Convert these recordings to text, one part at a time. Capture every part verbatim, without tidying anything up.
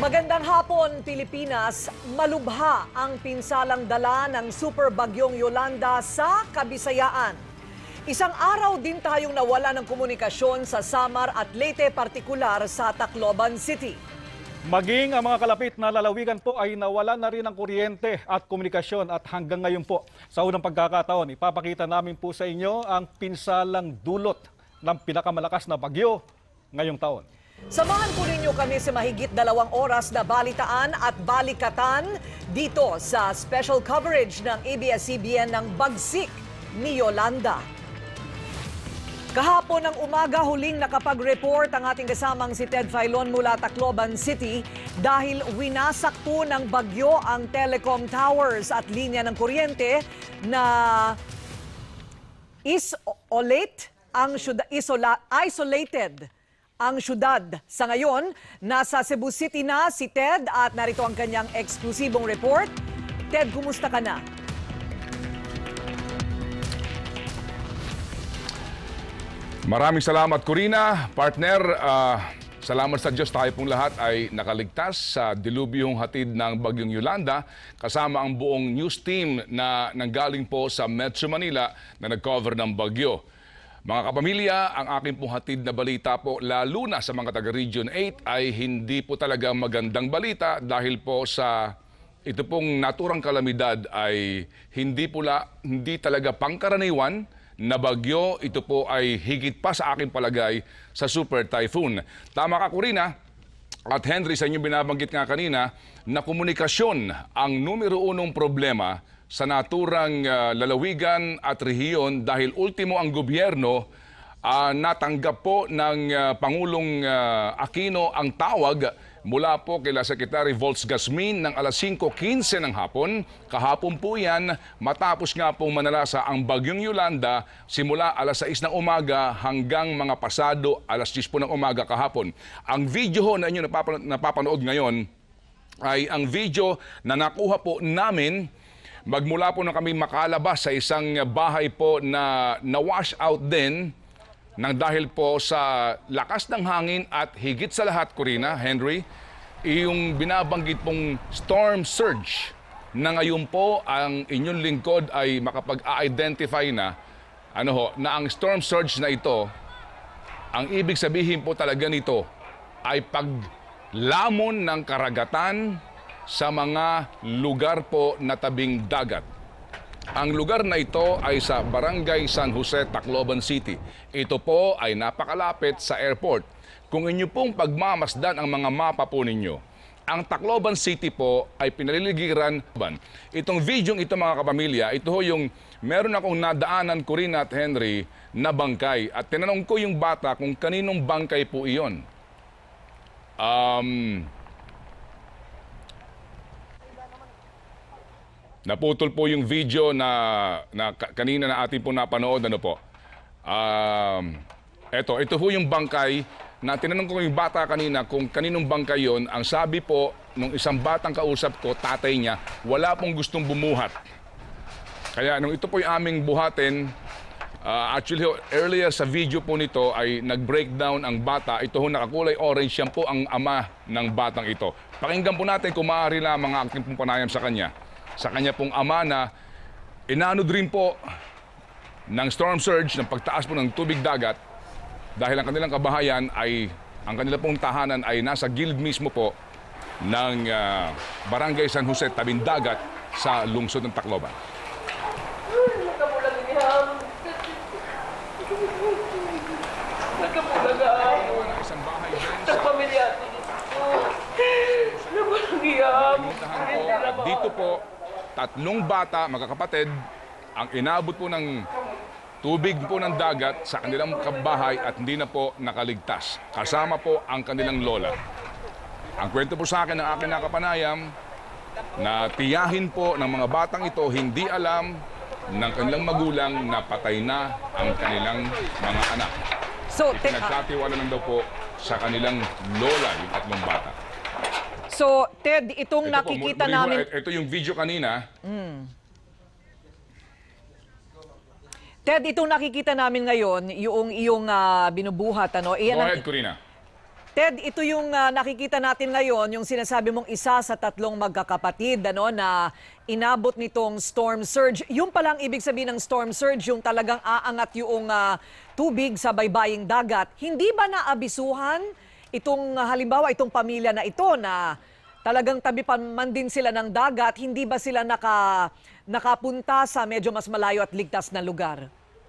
Magandang hapon, Pilipinas. Malubha ang pinsalang dala ng super bagyong Yolanda sa Kabisayaan. Isang araw din tayong nawala ng komunikasyon sa Samar at Leyte, partikular sa Tacloban City. Maging ang mga kalapit na lalawigan po ay nawala na rin ng kuryente at komunikasyon, at hanggang ngayon po sa unang pagkakataon, ipapakita namin po sa inyo ang pinsalang dulot ng pinakamalakas na bagyo ngayong taon. Samahan po ninyo kami sa mahigit dalawang oras na balitaan at balikatan dito sa special coverage ng A B S C B N ng Bagsik ni Yolanda. Kahapon ng umaga, huling nakapag-report ang ating kasamang si Ted Failon mula Tacloban City dahil winasak po ng bagyo ang telecom towers at linya ng kuryente na isolate ang syudad, isola, isolated ang syudad. Sa ngayon, nasa Cebu City na si Ted at narito ang kanyang eksklusibong report. Ted, kumusta ka na? Maraming salamat, Corina. Partner, uh, salamat sa Diyos, tayo pong lahat ay nakaligtas sa dilubyong hatid ng bagyong Yolanda, kasama ang buong news team na nanggaling po sa Metro Manila na nag-cover ng bagyo. Mga kapamilya, ang aking pong hatid na balita po, lalo na sa mga taga-Region eight, ay hindi po talaga magandang balita dahil po sa ito pong naturang kalamidad ay hindi, pula, hindi talaga pangkaraniwan na bagyo. Ito po ay higit pa sa aking palagay sa super typhoon. Tama ka, Corina at Henry, sa inyong binabanggit nga kanina na komunikasyon ang numero unong problema sa naturang uh, lalawigan at rehiyon dahil ultimo ang gobyerno uh, natanggap po ng uh, Pangulong uh, Aquino ang tawag mula po kila Secretary Volts Gasmin ng alas singko quince ng hapon. Kahapon po yan, matapos nga pong manalasa ang bagyong Yolanda simula alas sais ng umaga hanggang mga pasado alas diyes po ng umaga kahapon. Ang video ho na inyo napapanood, napapanood ngayon ay ang video na nakuha po namin magmula po na kami makalabas sa isang bahay po na na-wash out din nang dahil po sa lakas ng hangin at higit sa lahat, Corina, Henry, yung binabanggit pong storm surge na ngayon po ang inyong lingkod ay makapag-identify na ano ho, na ang storm surge na ito, ang ibig sabihin po talaga nito ay paglamon ng karagatan sa mga lugar po na tabing dagat. Ang lugar na ito ay sa Barangay San Jose, Tacloban City. Ito po ay napakalapit sa airport. Kung inyo pong pagmamasdan ang mga mapa po ninyo, ang Tacloban City po ay pinaliligiran. Itong video ito, mga kapamilya, ito ho yung meron akong nadaanan, Corina at Henry, na bangkay. At tinanong ko yung bata kung kaninong bangkay po iyon. Um... Naputol po yung video na, na kanina na ating po napanood. Ano po? Um, eto, ito po yung bangkay na tinanong ko yung bata kanina kung kaninong bangkay yon. Ang sabi po nung isang batang kausap ko, tatay niya, wala pong gustong bumuhat. Kaya nung ito po yung aming buhatin, uh, actually earlier sa video po nito ay nag-breakdown ang bata. Ito ho nakakulay orange, yan po ang ama ng batang ito. Pakinggan po natin kung maaari lamang ang aking pong panayam sa kanya. Sa kanya pong ama na inanod rin po ng storm surge, ng pagtaas po ng tubig dagat dahil ang kanilang kabahayan ay, ang kanilang pong tahanan ay nasa gilid mismo po ng uh, Barangay San Jose, tabing dagat sa lungsod ng Tacloban. Isang bahay din sa pamilya. Dito po, tatlong bata, magkakapatid, ang inabot po ng tubig po ng dagat sa kanilang bahay at hindi na po nakaligtas. Kasama po ang kanilang lola. Ang kwento po sa akin ng aking nakapanayam na tiyahin po ng mga batang ito hindi alam ng kanilang magulang na patay na ang kanilang mga anak. So, Pinagkatiwala lang daw po sa kanilang lola yung tatlong bata. So, Ted, itong ito nakikita po, namin... Ito yung video kanina. Mm. Ted, itong nakikita namin ngayon, yung iyong uh, binubuhat, ano? Iyan Go ang, ahead, Corina. Ted, ito yung ah, nakikita natin ngayon, yung sinasabi mong isa sa tatlong magkakapatid ano, na inabot nitong storm surge. Yung palang ibig sabihin ng storm surge, yung talagang aangat yung ah, tubig sa baybaying dagat. Hindi ba naabisuhan itong ah, halimbawa itong pamilya na ito na talagang tabi pa man din sila ng dagat, hindi ba sila naka, nakapunta sa medyo mas malayo at ligtas na lugar?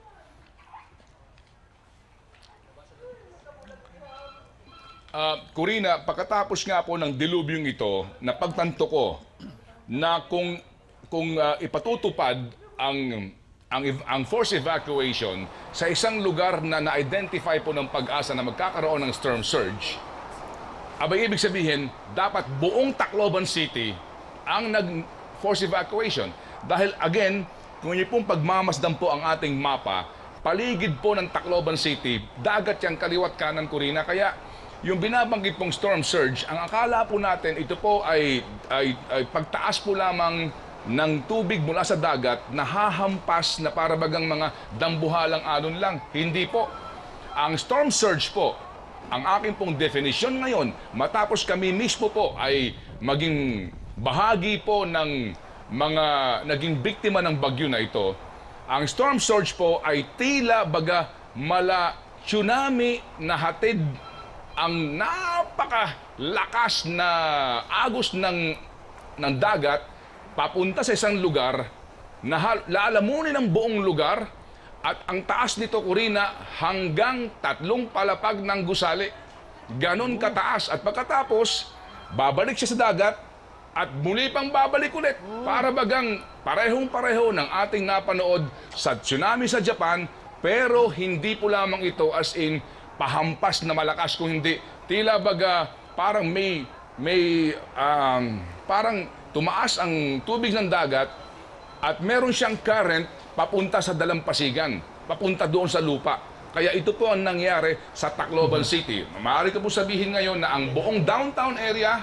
Uh, Corina, pagkatapos nga po ng dilubyong ito, napagtanto ko na kung kung uh, ipatutupad ang ang ang force evacuation sa isang lugar na na-identify po ng pag-asa na magkakaroon ng storm surge, abay ibig sabihin, dapat buong Tacloban City ang nag-force evacuation. Dahil again, kung niyo pong pagmamasdan po ang ating mapa, paligid po ng Tacloban City, dagat yang kaliwat kanan, Corina, kaya yung binabanggit pong storm surge, ang akala po natin, ito po ay, ay, ay pagtaas po lamang ng tubig mula sa dagat na hahampas na para bagang mga dambuhalang alon lang. Hindi po. Ang storm surge po, ang aking pong definition ngayon, matapos kami mismo po ay maging bahagi po ng mga naging biktima ng bagyo na ito, ang storm surge po ay tila baga mala tsunami na hatid ang napakalakas na agos ng, ng dagat papunta sa isang lugar na laalamunin ang buong lugar at ang taas nito, Corina, hanggang tatlong palapag ng gusali. Ganon kataas. At pagkatapos, babalik siya sa dagat at muli pang babalik ulit para bagang parehong-pareho ng ating napanood sa tsunami sa Japan, pero hindi po lamang ito as in pahampas na malakas, kung hindi tila baga parang may may um, parang tumaas ang tubig ng dagat at meron siyang current papunta sa dalampasigan, papunta doon sa lupa. Kaya ito po ang nangyari sa Tacloban City. Maaari ko po sabihin ngayon na ang buong downtown area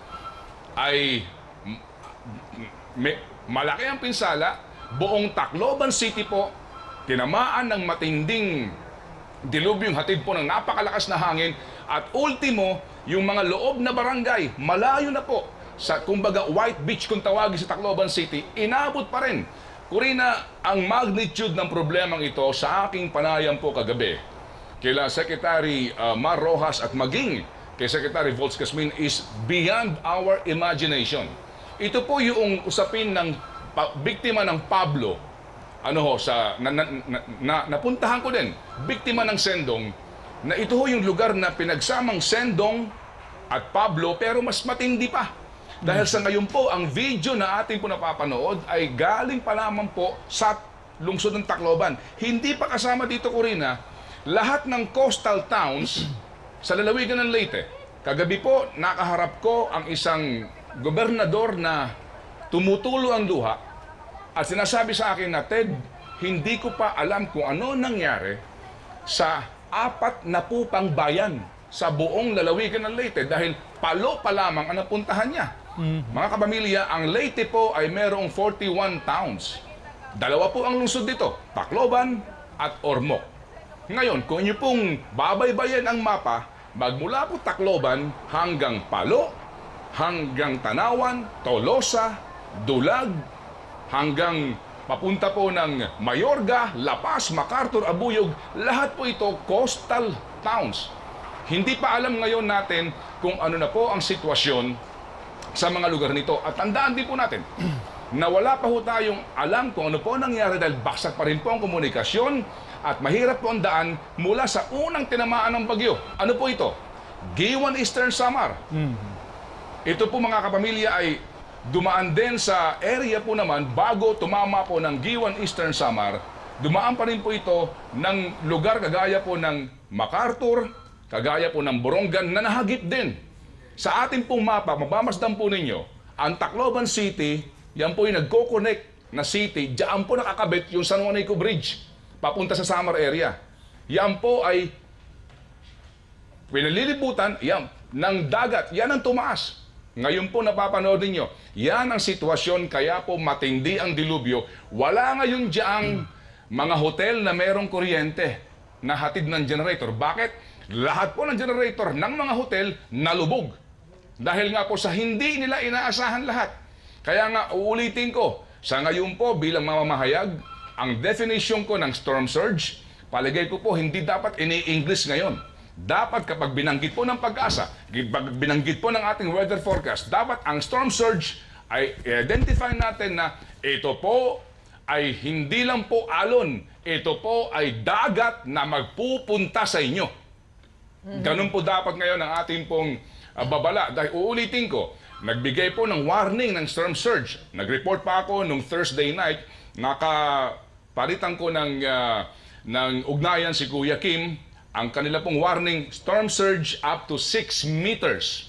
ay may, malaki ang pinsala. Buong Tacloban City po tinamaan ng matinding dilubyong hatid po ng napakalakas na hangin at ultimo, yung mga loob na barangay, malayo na po sa kumbaga White Beach kung tawagin sa Tacloban City, inabot pa rin. Corina, ang magnitude ng problemang ito sa aking panayam po kagabi kila Secretary uh, Mar Rojas at maging kay Secretary Volz Casmin is beyond our imagination. Ito po yung usapin ng pa, biktima ng Pablo. Ano ho, sa, na, na, na, na, napuntahan ko din, biktima ng Sendong, na ito ho yung lugar na pinagsamang Sendong at Pablo, pero mas matindi pa. Dahil sa ngayon po, ang video na ating po napapanood ay galing pa lamang po sa lungsod ng Tacloban. Hindi pa kasama dito, Corina, lahat ng coastal towns sa lalawigan ng Leyte. Kagabi po, nakaharap ko ang isang gobernador na tumutulo ang luha. At sinasabi sa akin na, Ted, hindi ko pa alam kung ano nangyari sa apat na pupang bayan sa buong lalawigan ng Leyte dahil palo pa lamang ang napuntahan niya. Mm-hmm. Mga kapamilya, ang Leyte po ay merong forty-one towns. Dalawa po ang lungsod dito, Tacloban at Ormoc. Ngayon, kung inyo pong babaybayan ang mapa, magmula po Tacloban hanggang Palo, hanggang Tanawan, Tolosa, Dulag, hanggang papunta po ng Mayorga, La Paz, MacArthur, Abuyog, lahat po ito coastal towns. Hindi pa alam ngayon natin kung ano na po ang sitwasyon sa mga lugar nito. At tandaan din po natin na wala pa po tayong alam kung ano po nangyari dahil baksak pa rin po ang komunikasyon at mahirap po ang daan mula sa unang tinamaan ng bagyo. Ano po ito? Giwan Eastern Samar. Mm-hmm. Ito po mga kapamilya ay dumaan din sa area po naman bago tumama po ng Giwan Eastern Samar. Dumaan pa rin po ito ng lugar kagaya po ng MacArthur, kagaya po ng Borongan na nahagip din. Sa ating pong mapa, mabamasdan po ninyo, ang Tacloban City, yan po yung nagko-connect na city, diyan po nakakabit yung San Juanico Bridge, papunta sa Samar area. Yan po ay pinalilibutan yan, ng dagat, yan ang tumaas. Ngayon po napapanood ninyo, yan ang sitwasyon kaya po matindi ang dilubyo. Wala ngayon diyang mga hotel na merong kuryente na hatid ng generator. Bakit? lahat po ng generator ng mga hotel nalubog. Dahil nga po sa hindi nila inaasahan lahat. Kaya nga, uulitin ko, sa ngayon po bilang mamamahayag, ang definition ko ng storm surge, paligay ko po, hindi dapat ini-English ngayon. Dapat kapag binanggit po ng pag-asa, binanggit po ng ating weather forecast, dapat ang storm surge ay identify natin na ito po ay hindi lang po alon, ito po ay dagat na magpupunta sa inyo. Ganun po dapat ngayon ang ating pong uh, babala. Dahil uulitin ko, nagbigay po ng warning ng storm surge. Nag-report pa ako nung Thursday night, nakapalitan ko ng, uh, ng ugnayan si Kuya Kim, ang kanila pong warning, storm surge up to six meters.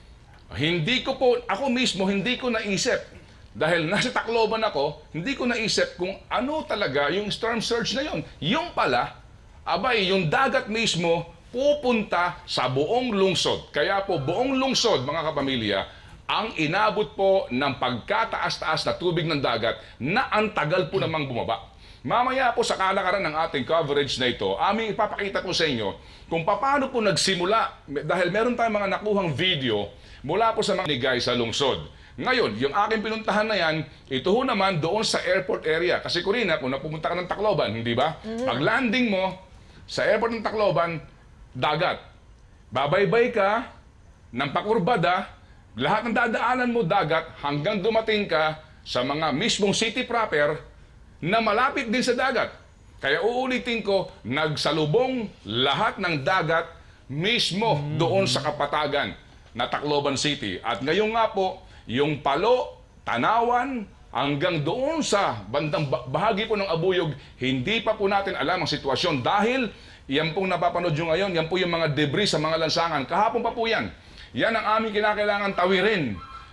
Hindi ko po, ako mismo, hindi ko naisip. Dahil nasa Tacloban ako, hindi ko naisip kung ano talaga yung storm surge na yun. Yung pala, abay, yung dagat mismo, pupunta sa buong lungsod. Kaya po, buong lungsod, mga kapamilya, ang inabot po ng pagkataas-taas na tubig ng dagat na ang tagal po namang bumaba. Mamaya po sa kalakaran ng ating coverage na ito, aming ipapakita po sa inyo kung paano po nagsimula. Dahil meron tayong mga nakuhang video mula po sa mga nigay sa lungsod. Ngayon, yung aking pinuntahan na yan, ito ho naman doon sa airport area. Kasi Corina, kung napupunta ka ng Tacloban, hindi ba? Mm-hmm. Pag landing mo sa airport ng Tacloban, dagat. Babaybay ka ng pakurbada, lahat ng dadaanan mo dagat hanggang dumating ka sa mga mismong city proper na malapit din sa dagat. Kaya uulitin ko, nagsalubong lahat ng dagat mismo mm. doon sa kapatagan na Tacloban City. At ngayon nga po, yung Palo, Tanawan, hanggang doon sa bandang bahagi po ng Abuyog, hindi pa po natin alam ang sitwasyon dahil yan pong napapanood nyo ngayon, yan po yung mga debris sa mga lansangan. Kahapon pa po yan. Yan ang aming kinakailangan tawirin.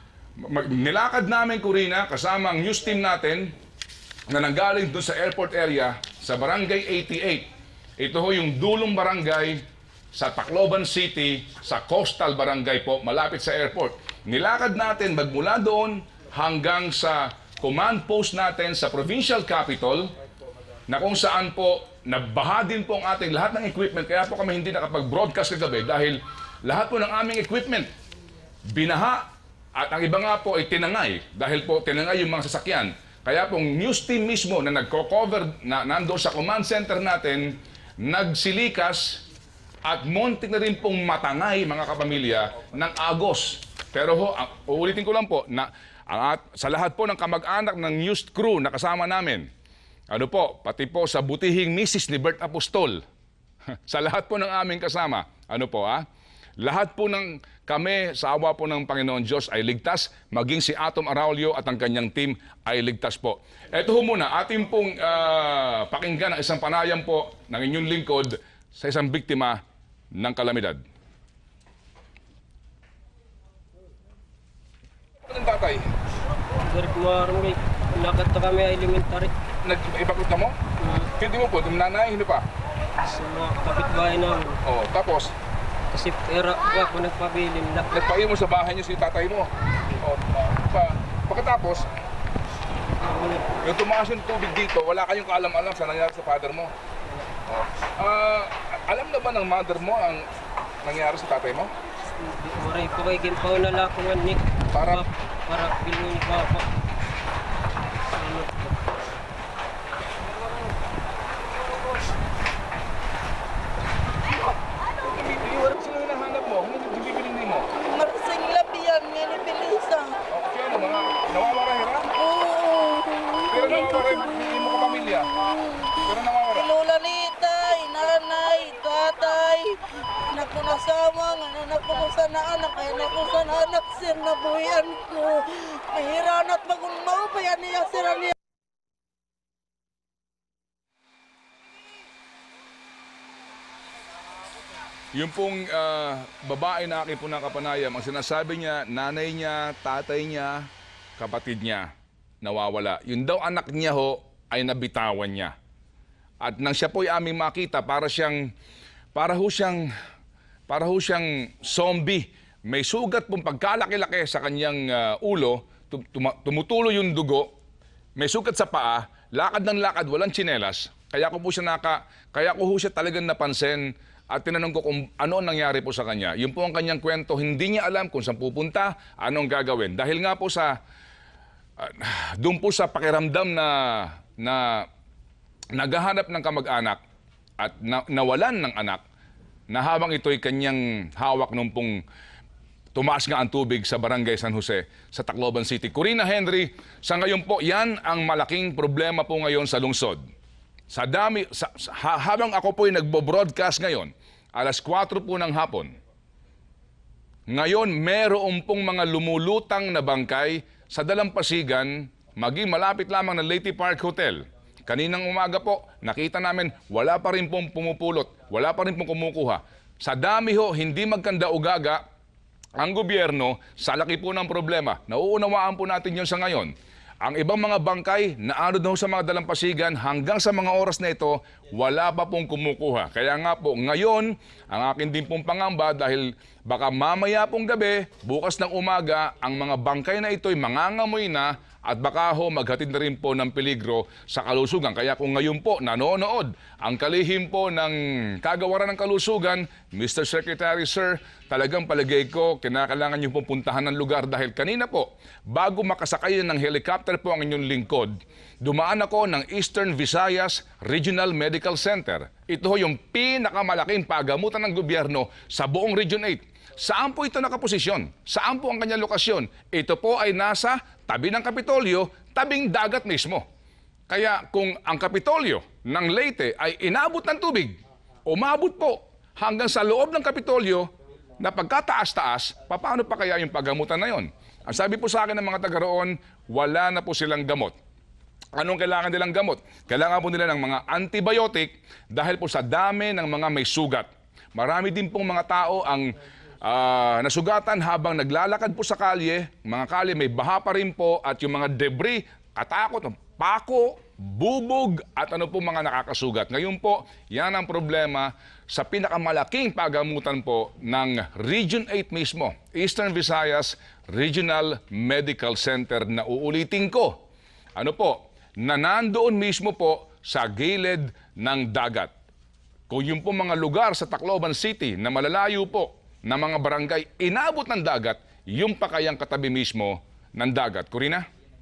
Nilakad namin, Corina, kasama ang news team natin, na nanggaling doon sa airport area sa Barangay eighty-eight. Ito ho yung dulong barangay sa Tacloban City, sa Coastal Barangay po, malapit sa airport. Nilakad natin magmula doon hanggang sa command post natin sa provincial capital na kung saan po nabaha din po ang ating lahat ng equipment. Kaya po kami hindi nakapag-broadcast kagabi dahil lahat po ng aming equipment binaha at ang iba nga po ay tinangay dahil po tinangay yung mga sasakyan. Kaya pong news team mismo na nagko-cover na nandoon sa command center natin, nagsilikas at muntik na rin pong matangay mga kapamilya ng agos. Pero ho, ang, uulitin ko lang po na ang, sa lahat po ng kamag-anak ng news crew na kasama namin, ano po, pati po sa butihing misis ni Bert Apostol, sa lahat po ng aming kasama, ano po ah, lahat po ng kami sa awa po ng Panginoon Diyos ay ligtas, maging si Atom Araulio at ang kanyang team ay ligtas po. Ito ho muna, ating pong uh, pakinggan ang isang panayam po ng inyong lingkod sa isang biktima ng kalamidad. Anong tatay? Sir, kumarang may lakad na kami elementary. Nag-ibakot na mo? Hmm. Hindi mo po, nanay, hindi pa? Sa mga kapitbahay namin. Oh, tapos? Kasi pera ako nagpabilin na. Nagpaiyo mo sa bahay niyo si tatay mo. O, pa, pagkatapos, yung tumaas yung tubig dito, wala kayong kaalam-alam sa nangyari sa father mo. O, uh, alam na ba ng mother mo ang nangyari sa tatay mo? Maray pa kay Gimpaw na lakungan ni. Para? Para bilhin ni Papa. Asawa nga anak ko sa na anak ay anak ko sa na anak sir na buyan ko mahirap at magulmaw pa yan niya sir niya. Yung pong uh, babae na aking po nakapanayam, ang sinasabi niya, nanay niya, tatay niya, kapatid niya, nawawala. Yun daw anak niya ho, ay nabitawan niya. At nang siya po ay aming makita, para siyang, para ho siyang, para ho siyang zombie. May sugat pong pagkalaki-laki sa kanyang uh, ulo, tum tumutulo yung dugo, may sugat sa paa, lakad ng lakad, walang tsinelas. Kaya ko po siya naka, kaya ko ho siya talagang napansin at tinanong ko kung ano ang nangyari po sa kanya. Yun po ang kanyang kwento, hindi niya alam kung saan pupunta, anong gagawin. Dahil nga po sa, uh, doon po sa pakiramdam na, na naghahanap ng kamag-anak at na, nawalan ng anak, na habang ito'y kanyang hawak nung pong tumaas nga ang tubig sa Barangay San Jose sa Tacloban City. Corina, Henry, sa ngayon po, yan ang malaking problema po ngayon sa lungsod. Sa dami, sa, sa, habang ako po'y nagbo-broadcast ngayon, alas kwatro po ng hapon, ngayon meron pong mga lumulutang na bangkay sa dalampasigan, maging malapit lamang ng Leyte Park Hotel. Kaninang umaga po, nakita namin wala pa rin pong pumupulot, wala pa rin pong kumukuha. Sa dami ho, hindi magkanda-ugaga ang gobyerno sa laki po ng problema. Nauunawaan po natin yun sa ngayon. Ang ibang mga bangkay naano daw sa mga dalampasigan hanggang sa mga oras na ito, wala pa pong kumukuha. Kaya nga po, ngayon, ang akin din pong pangamba dahil baka mamaya pong gabi, bukas ng umaga, ang mga bangkay na ito'y mangangamoy na at baka ho maghatid na rin po ng peligro sa kalusugan. Kaya kung ngayon po nanonood ang kalihim po ng kagawaran ng kalusugan, Mister Secretary, Sir, talagang palagay ko kinakailangan niyo pong puntahan ng lugar dahil kanina po, bago makasakay ng helicopter po ang inyong lingkod, dumaan ako ng Eastern Visayas Regional Medical Center. Ito ho yung pinakamalaking pagamutan ng gobyerno sa buong Region eight. Saan po ito nakaposisyon? Saan po ang kanyang lokasyon? Ito po ay nasa tabi ng Kapitolyo, tabing dagat mismo. Kaya kung ang Kapitolyo ng Leyte ay inabot ng tubig, umabot po hanggang sa loob ng Kapitolyo na pagkataas-taas, paano pa kaya yung paggamutan na yon? Ang sabi po sa akin ng mga taga roon, wala na po silang gamot. Anong kailangan nilang gamot? Kailangan po nila ng mga antibiotic dahil po sa dami ng mga may sugat. Marami din pong mga tao ang Uh, nasugatan habang naglalakad po sa kalye, mga kalye may baha pa rin po at yung mga debris, katakot, pako, bubog at ano po mga nakakasugat. Ngayon po, yan ang problema sa pinakamalaking pagamutan po ng Region eight mismo, Eastern Visayas Regional Medical Center na uulitin ko. Ano po, na nandoon mismo po sa gilid ng dagat. Kung yung po mga lugar sa Tacloban City na malalayo po, na mga barangay inabot ng dagat, yung pa kayang katabi mismo ng dagat. Corina?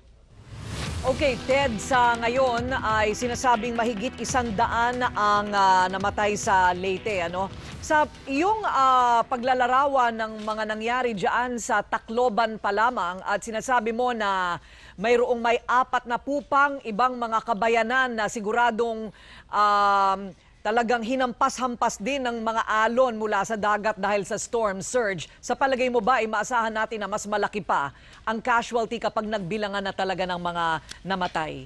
Okay, Ted, sa ngayon ay sinasabing mahigit isang daan ang uh, namatay sa Leyte. Ano? Sa iyong uh, paglalarawan ng mga nangyari dyan sa Tacloban pa lamang at sinasabi mo na mayroong may apat na pupang ibang mga kabayanan na siguradong um, talagang hinampas-hampas din ng mga alon mula sa dagat dahil sa storm surge. Sa palagay mo ba, ay maasahan natin na mas malaki pa ang casualty kapag nagbilangan na talaga ng mga namatay?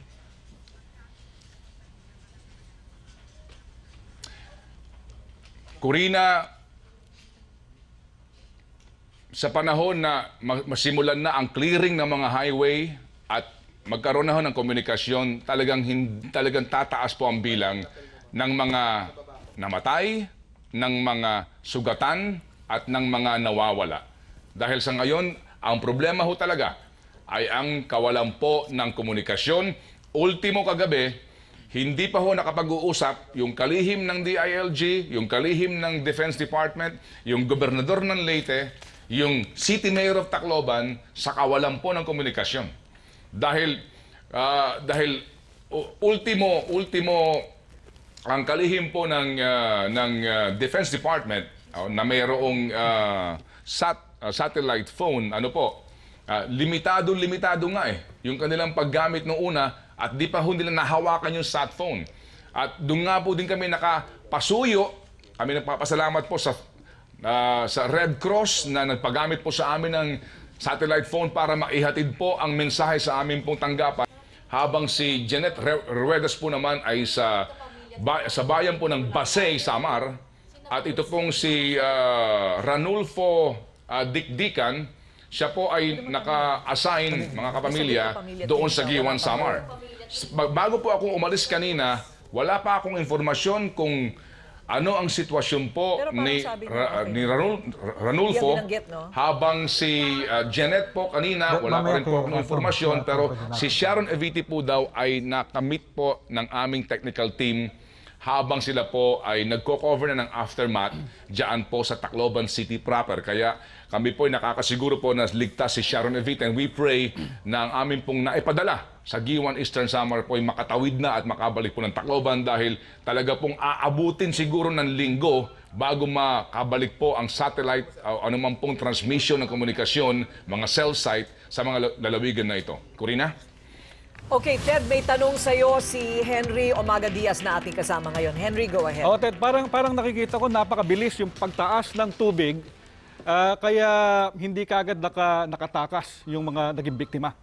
Corina, sa panahon na masimulan na ang clearing ng mga highway at magkaroon na ho ng komunikasyon, talagang, talagang tataas po ang bilang ng mga namatay, ng mga sugatan, at ng mga nawawala. Dahil sa ngayon, ang problema ho talaga ay ang kawalan po ng komunikasyon. Ultimo kagabi, hindi pa ho nakapag-uusap yung kalihim ng D I L G, yung kalihim ng Defense Department, yung gobernador ng Leyte, yung City Mayor of Tacloban sa kawalan po ng komunikasyon. Dahil, uh, dahil uh, ultimo, ultimo, ang kalihim po ng, uh, ng uh, Defense Department uh, na mayroong uh, sat, uh, satellite phone, ano po, uh, limitado-limitado nga eh, yung kanilang paggamit noong una at di pa ho nila nahawakan yung sat phone. At doon nga po din kami nakapasuyo, kami nagpapasalamat po sa, uh, sa Red Cross na nagpagamit po sa amin ng satellite phone para maihatid po ang mensahe sa amin pong tanggapan. Habang si Janet Ruedas po naman ay sa Ba sa bayan po ng Bagsik, Samar, at ito pong si uh, Ranulfo uh, Dikdikan, siya po ay naka-assign, mga kapamilya, doon sa Giwan, Samar. Bago po akong umalis kanina, wala pa akong informasyon kung ano ang sitwasyon po ni, mo, Ra, okay. ni Ranul, Ranulfo, no? Habang si uh, Janet po kanina, wala pa rin po akong informasyon, pero si Sharon Eviti po daw ay nakamit po ng aming technical team habang sila po ay nagko-cover na ng aftermath dyan po sa Tacloban City proper. Kaya kami po ay nakakasiguro po na ligtas si Sharon Evita, and we pray na ang amin pong naipadala sa Giwan Eastern Samar po ay makatawid na at makabalik po ng Tacloban, dahil talaga pong aabutin siguro ng linggo bago makabalik po ang satellite o uh, anuman pong transmission ng komunikasyon, mga cell site sa mga lalawigan na ito. Corina? Okay, Ted, may tanong sa'yo si Henry Omaga Diaz na ating kasama ngayon. Henry, go ahead. Oh, Ted, parang, parang nakikita ko napakabilis yung pagtaas ng tubig, uh, kaya hindi kaagad naka, nakatakas yung mga naging biktima.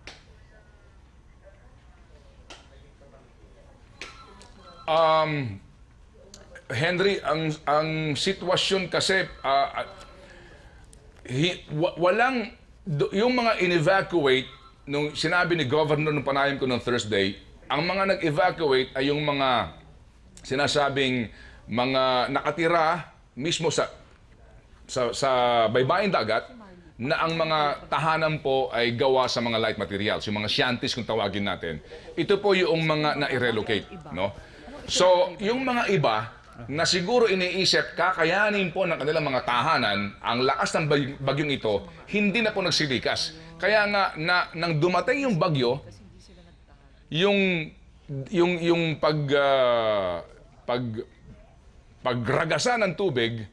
Um, Henry, ang, ang sitwasyon kasi, uh, hi, walang, yung mga in-evacuate, nung sinabi ni Governor nung panayam ko noong Thursday, ang mga nag-evacuate ay yung mga sinasabing mga nakatira mismo sa sa, sa baybayin dagat, na ang mga tahanan po ay gawa sa mga light materials, yung mga shanties kung tawagin natin. Ito po yung mga na-relocate, no? So, yung mga iba na siguro iniisip kakayanin po ng kanilang mga tahanan, ang lakas ng bagyong ito, hindi na po nagsilikas. Kaya nga, na, nang dumating yung bagyo, yung, yung, yung pag, uh, pag, pagragasa ng tubig,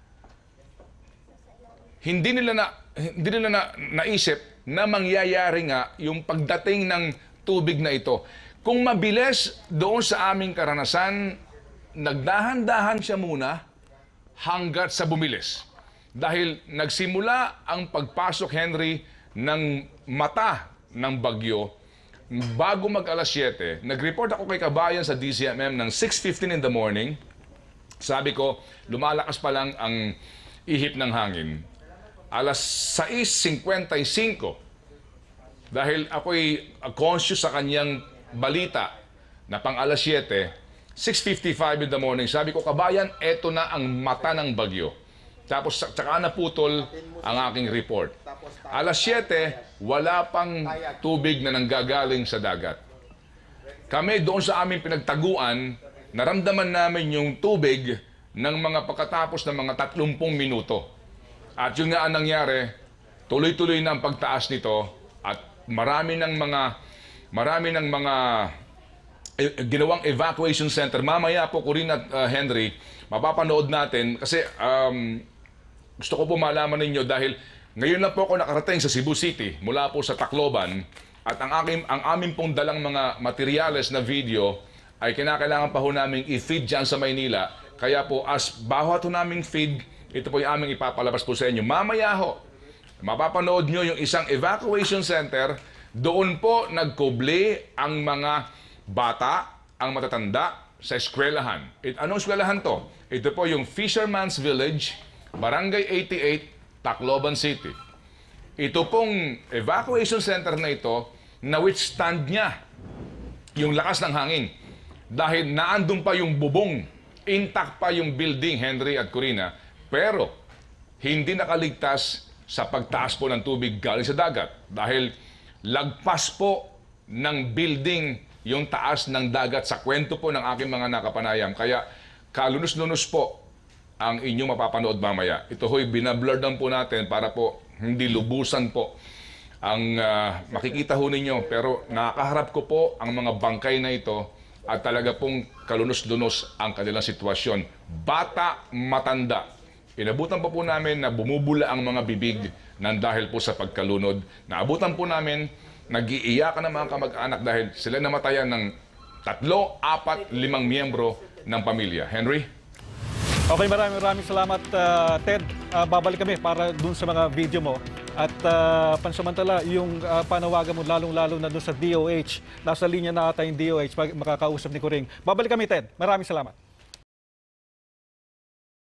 hindi nila na, hindi nila na, naisip na mangyayari nga yung pagdating ng tubig na ito. Kung mabilis doon sa aming karanasan, nagdahan-dahan siya muna hanggat sa bumilis. Dahil nagsimula ang pagpasok, Henry, ng mata ng bagyo bago mag alas siyete. Nag-report ako kay kabayan sa D C M M ng six fifteen in the morning. Sabi ko, lumalakas pa lang ang ihip ng hangin. alas sais singkwenta-singko, dahil ako'y conscious sa kanyang balita na pang alas siyete, six fifty-five in the morning, sabi ko, kabayan, eto na ang mata ng bagyo. Tapos tsaka naputol ang aking report. alas siyete, wala pang tubig na nanggagaling sa dagat. Kami doon sa aming pinagtaguan, naramdaman namin yung tubig ng mga pagkatapos ng mga tatlumpung minuto. At yun nga ang nangyari, tuloy-tuloy na ang pagtaas nito at marami ng mga marami ng mga eh, ginawang evacuation center. Mamaya po, Corina at uh, Henry, mapapanood natin kasi um, gusto ko po malaman ninyo dahil ngayon lang po ako nakarating sa Cebu City mula po sa Tacloban, at ang, aking, ang amin pong dalang mga materyales na video ay kinakailangan pa ho namin i-feed dyan sa Maynila. Kaya po, as bawat ho naming feed, ito po yung aming ipapalabas po sa inyo. Mamaya ho, mapapanood nyo yung isang evacuation center. Doon po nagkubli ang mga bata, ang matatanda sa eskwelahan. It, anong eskwelahan to? Ito po yung Fisherman's Village, Barangay eighty-eight, Tacloban City. Ito pong evacuation center na ito, na-withstand niya yung lakas ng hangin. Dahil naandun pa yung bubong, intact pa yung building, Henry at Corina, pero hindi nakaligtas sa pagtaas po ng tubig galing sa dagat. Dahil lagpas po ng building yung taas ng dagat sa kwento po ng aking mga nakapanayam. Kaya kalunos-lunos po ang inyong mapapanood mamaya. Ito ho'y binablurdan po natin para po hindi lubusan po ang uh, makikita ho ninyo. Pero nakakaharap ko po ang mga bangkay na ito at talaga pong kalunos-lunos ang kanilang sitwasyon. Bata, matanda. Inabutan pa po namin na bumubula ang mga bibig nang dahil po sa pagkalunod. Naabutan po namin, nag-iiyakan ng mga kamag-anak dahil sila namatayan ng tatlo, apat, limang miyembro ng pamilya. Henry? Okay, maraming maraming salamat, uh, Ted. Uh, babalik kami para dun sa mga video mo. At uh, pansamantala, yung uh, panawagan mo lalong-lalo na dun sa D O H. Nasa linya na ata yung D O H, makakausap ni Kuring. Babalik kami, Ted. Maraming salamat.